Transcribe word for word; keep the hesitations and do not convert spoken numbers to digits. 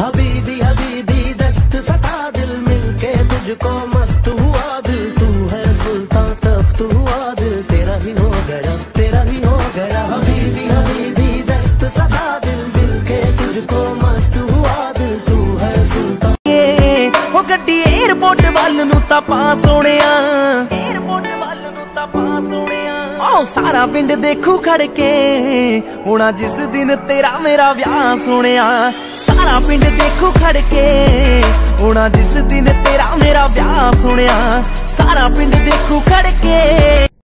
हबीबी हबीबी दस्त सता दिल मिलके तुझको मस्त हुआ दिल, तू है सुल्तान तख्त हुआ दिल, तेरा ही हो गया तेरा ही हो गया। हबीबी हबीबी दस्त सता दिल मिलके तुझको मस्त हुआ दिल, तू है सुल्तान। वो गड्डी एयरपोर्ट वाल नू तां पा सोहणिया, एयरपोर्ट वाल नू तां पा सोहणिया। ओ सारा पिंड देखू खड़ के होना जिस दिन तेरा मेरा ब्याह सोहणिया, सारा पिंड देखू खड़ के होना जिस दिन तेरा मेरा ब्याह सोहणिया, सारा पिंड देखू खड़ के।